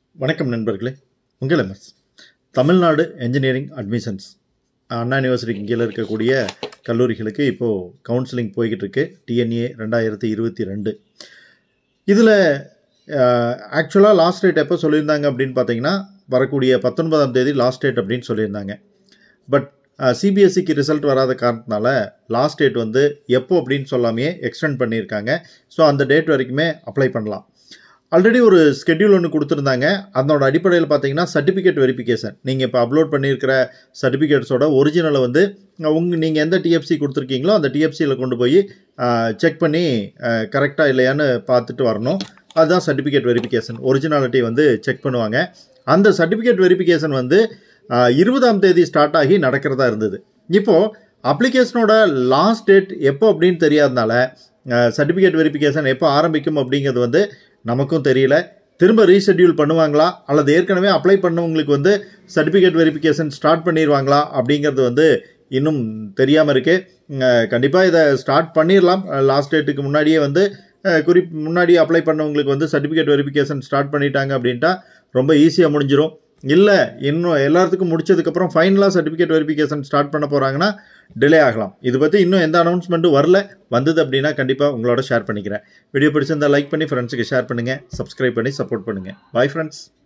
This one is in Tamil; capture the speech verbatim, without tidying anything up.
வணக்கம் நண்பர்களே, உங்கள் MS Tamil Nadu engineering admissions Anna யூனிவர்சிட்டிக்கு கீழே இருக்கக்கூடிய கல்லூரிகளுக்கு இப்போது கவுன்சிலிங் போய்கிட்டு இருக்கு. டிஎன்ஏ ரெண்டாயிரத்தி இருபத்தி ரெண்டு இதில் ஆக்சுவலாக லாஸ்ட் டேட் எப்போ சொல்லியிருந்தாங்க அப்படின்னு பார்த்தீங்கன்னா வரக்கூடிய பத்தொன்பதாம் தேதி லாஸ்ட் டேட் அப்படின்னு சொல்லியிருந்தாங்க. பட் சிபிஎஸ்சிக்கு ரிசல்ட் வராத காரணத்தினால லாஸ்ட் டேட் வந்து எப்போ அப்படின்னு சொல்லாமையே எக்ஸ்டெண்ட் பண்ணியிருக்காங்க. ஸோ அந்த டேட் வரைக்குமே அப்ளை பண்ணலாம். ஆல்ரெடி ஒரு ஸ்கெட்யூல் ஒன்று கொடுத்துருந்தாங்க. அதனோட அடிப்படையில் பார்த்தீங்கன்னா சர்டிஃபிகேட் வெரிஃபிகேஷன், நீங்கள் இப்போ அப்லோட் பண்ணியிருக்கிற சர்டிஃபிகேட்ஸோட ஒரிஜினலை வந்து உங்கள் நீங்கள் எந்த டிஎஃப்சி கொடுத்துருக்கீங்களோ அந்த டிஎஃப்சியில் கொண்டு போய் செக் பண்ணி கரெக்டாக இல்லையான்னு பார்த்துட்டு வரணும். அதுதான் சர்டிஃபிகேட் வெரிஃபிகேஷன். ஒரிஜினாலிட்டி வந்து செக் பண்ணுவாங்க. அந்த சர்டிஃபிகேட் வெரிஃபிகேஷன் வந்து இருபதாம் தேதி ஸ்டார்ட் ஆகி நடக்கிறதா இருந்தது. இப்போது அப்ளிகேஷனோட லாஸ்ட் டேட் எப்போ அப்படின்னு தெரியாதனால சர்டிஃபிகேட் வெரிஃபிகேஷன் எப்போ ஆரம்பிக்கும் அப்படிங்கிறது வந்து நமக்கும் தெரியல. திரும்ப ரீஷெட்யூல் பண்ணுவாங்களா அல்லது ஏற்கனவே அப்ளை பண்ணவங்களுக்கு வந்து சர்டிஃபிகேட் வெரிஃபிகேஷன் ஸ்டார்ட் பண்ணிடுவாங்களா அப்படிங்கிறது வந்து இன்னும் தெரியாமல் இருக்குது. கண்டிப்பாக இதை ஸ்டார்ட் பண்ணிடலாம். லாஸ்ட் டேட்டுக்கு முன்னாடியே வந்து குறிப் முன்னாடியே அப்ளை பண்ணவங்களுக்கு வந்து சர்டிஃபிகேட் வெரிஃபிகேஷன் ஸ்டார்ட் பண்ணிட்டாங்க அப்படின்ட்டா ரொம்ப ஈஸியாக முடிஞ்சிடும். இல்லை இன்னும் எல்லாத்துக்கும் முடிச்சதுக்கப்புறம் ஃபைனலாக சர்டிஃபிகேட் வெரிஃபிகேஷன் ஸ்டார்ட் பண்ண போகிறாங்கன்னா டிலே ஆகலாம். இது பற்றி இன்னும் எந்த அனௌன்ஸ்மெண்ட்டும் வரல. வந்தது அப்படின்னா கண்டிப்பாக உங்களோட ஷேர் பண்ணிக்கிறேன். வீடியோ பிடிச்சிருந்தால் லைக் பண்ணி ஃப்ரெண்ட்ஸுக்கு ஷேர் பண்ணுங்கள். சப்ஸ்கிரைப் பண்ணி சப்போர்ட் பண்ணுங்கள். Bye friends.